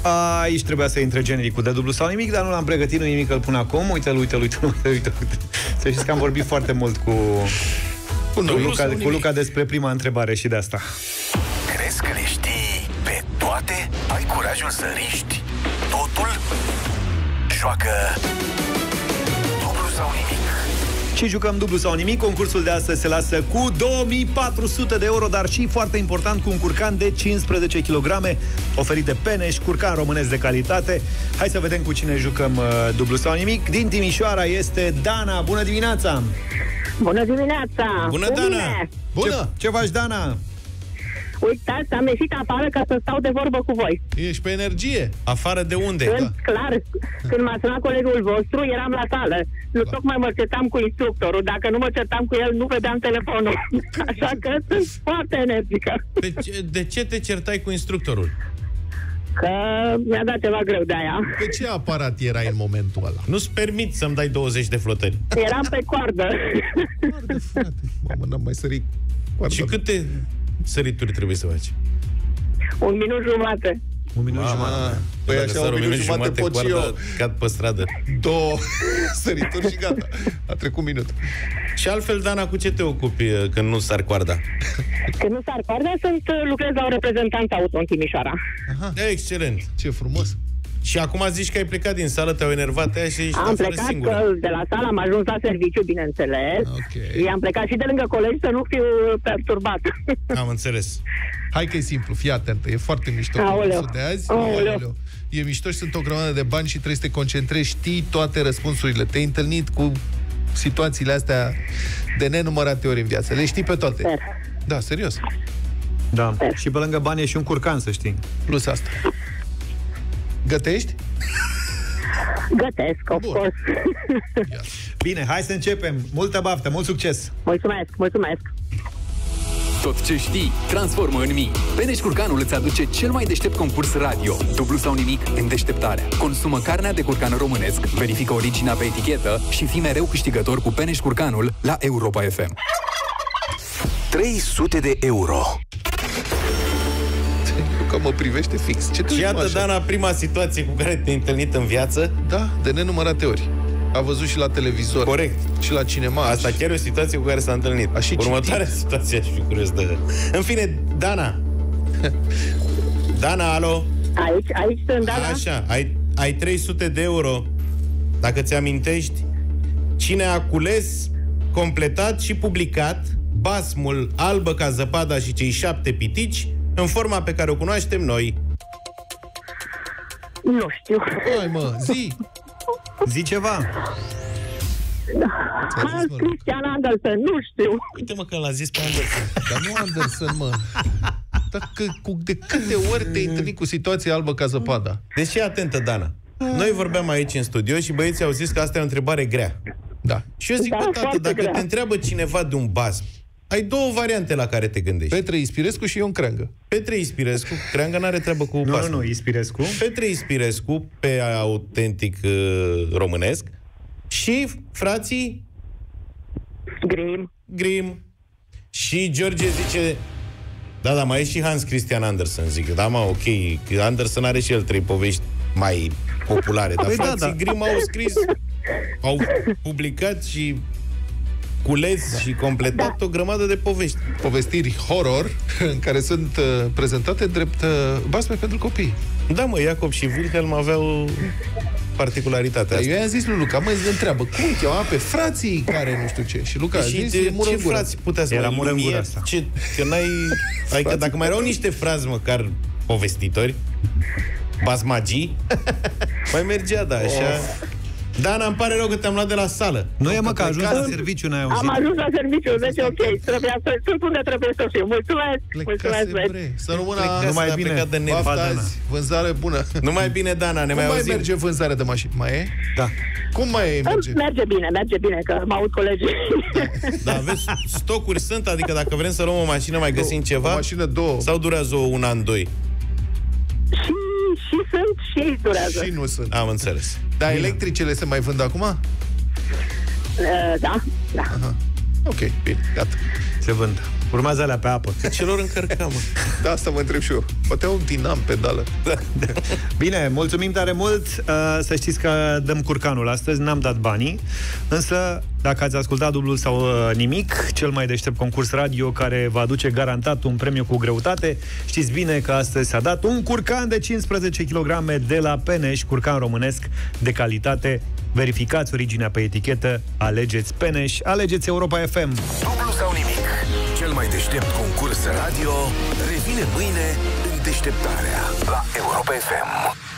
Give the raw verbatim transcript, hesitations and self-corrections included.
Aici trebuia să intre genericul de dublu sau nimic, dar nu l-am pregătit, nu nimic, îl pun acum. Uite-l, uite-l, uite-l, uite-l, uite-l. Să știți că am vorbit foarte mult cu, cu, Luca, cu Luca despre prima întrebare și de asta. Crezi că le știi pe toate? Ai curajul să riști totul? Joacă dublu sau nimic. Și jucăm dublu sau nimic. Concursul de astăzi se lasă cu două mii patru sute de euro, dar și, foarte important, cu un curcan de cincisprezece kilograme oferit de Peneș, curcan românesc de calitate. Hai să vedem cu cine jucăm uh, dublu sau nimic. Din Timișoara este Dana. Bună dimineața! Bună dimineața! Bună, Dana! Bună! Ce, ce faci, Dana? Uitați, am ieșit afară ca să stau de vorbă cu voi. Ești pe energie? Afară de unde? Când, da. Clar, când m-a sunat colegul vostru, eram la sală. Nu da. Tocmai mă certam cu instructorul. Dacă nu mă certam cu el, nu vedeam telefonul. Așa că sunt foarte energică. De ce, de ce te certai cu instructorul? Că mi-a dat ceva greu de aia. Pe ce aparat erai în momentul ăla? Nu-ți permit să-mi dai douăzeci de flotări. Eram pe coardă. Coardă, frate. Mamă, n-am mai sărit coardă. Și câte sărituri trebuie să faci? Un minut jumate. Un minut jumate. Păi așa, un minut jumate pot și eu. Cad pe stradă. Două sărituri și gata. A trecut minut. Și altfel, Dana, cu ce te ocupi când nu sar coarda? Când nu sar coarda, sunt, lucrez la o reprezentanță auto în Timișoara. Aha. Excelent. Ce frumos. Și acum zici că ai plecat din sală, te-au enervat aia și ești am plecat singură. De la sală, am ajuns la serviciu, bineînțeles. Okay. Și am plecat și de lângă colegi să nu fiu perturbat. Am înțeles. Hai că e simplu, fii atentă, e foarte mișto Aoleu. de azi. Aoleu. Aoleu. E mișto și sunt o grămadă de bani și trebuie să te concentrezi, știi toate răspunsurile. Te-ai întâlnit cu situațiile astea de nenumărate ori în viață. Le știi pe toate. Sper. Da, serios. Da. Sper. Și pe lângă bani e și un curcan, să știi. Plus asta. Gătești? Gătesc, of Bun. course. Bine, hai să începem. Multă baftă, mult succes! Mulțumesc, mulțumesc! Tot ce știi, transformă în mii. Peneș Curcanul îți aduce cel mai deștept concurs radio. Dublu sau nimic în deșteptarea. Consumă carnea de curcan românesc, verifică originea pe etichetă și fii mereu câștigător cu Peneș Curcanul la Europa F M. trei sute de euro. Că mă privește fix. Ce și iată, Dana, prima situație cu care te-ai întâlnit în viață. Da, de nenumărate ori. A văzut și la televizor. Corect. Și la cinema. Asta chiar e o situație cu care s-a întâlnit. Următoarea citit. situație aș fi curios de... În fine, Dana. Dana, alo. Aici, aici sunt, Dana. Așa, ai, ai trei sute de euro. Dacă ți-amintești, cine a cules, completat și publicat basmul Albă ca zăpada și cei șapte pitici în forma pe care o cunoaștem noi? Nu știu. Hai, mă, zi! Zi ceva. Hans Christian Andersen, nu știu. Uite, mă, că l-a zis pe Andersen. Dar nu Andersen, mă. Dacă, cu, de câte ori te-ai întâlnit cu situația albă ca zăpada? Deci fii atentă, Dana. Noi vorbeam aici în studio și băieții au zis că asta e o întrebare grea. Da. Și eu zic, da, bă, tată, dacă grea. te întreabă cineva de un basm, ai două variante la care te gândești. Petre Ispirescu și Ion Creangă. Petre Ispirescu, Creangă n-are treabă cu nu, basm. Nu, nu, Ispirescu. Petre Ispirescu, pe autentic uh, românesc. Și frații Grimm. Grimm. Și George zice, da, da, mai e și Hans Christian Andersen. Zic, da, mă, ok, Andersen are și el trei povești mai populare. Dar păi frații da, da. Grimm au scris, au publicat și cules da. și completat da. o grămadă de povești. Povestiri horror în care sunt uh, prezentate drept uh, basme pentru copii. Da, mă, Iacob și Wilhelm aveau particularitatea asta. Eu i-am zis lui Luca, mă, îți întreabă, cum îi chema pe frații care nu știu ce? Și Luca a zis, de, ce frați putea să era mă lumie? Ce, că n-ai... Adică dacă mai erau niște frazi măcar povestitori, basmagii, mai mergea, da, așa... Dana, îmi pare rău că te-am luat de la sală. Nu e, mă, că ajuns la serviciu, n-ai auzit. Am ajuns la serviciu, deci ok. Trebuia să, sunt unde trebuie să fiu. Mulțumesc! Mulțumesc, băieți! Să rămână numai bine. De azi, vânzare bună. Numai bine, Dana, ne Cum mai mai auzim? merge vânzarea de mașini? Mai e? Da. Cum mai merge? Merge bine, merge bine, că mă aud colegii. Da, da, vezi, stocuri sunt, adică dacă vrem să luăm o mașină, mai găsim ceva? O mașină, două. Sau durează un an, doi? Și, și sunt și durează. Și nu sunt. Am înțeles. Dar electricele se mai vând acum? Uh, da, da. Aha. Ok, bine, gata. Se vând. Urmează alea pe apă. Pe celor încărca, mă. Da, asta mă întreb și eu. Poate un dinam pedală. Da. Bine, mulțumim tare mult. Să știți că dăm curcanul astăzi, n-am dat banii, însă dacă ați ascultat Dublu sau Nimic, cel mai deștept concurs radio care va aduce garantat un premiu cu greutate, știți bine că astăzi s-a dat un curcan de cincisprezece kilograme de la Peneș, curcan românesc de calitate. Verificați originea pe etichetă, alegeți Peneș, alegeți Europa F M. Dublu sau Nimic, cel mai deștept concurs radio, revine mâine în deșteptarea la Europa F M.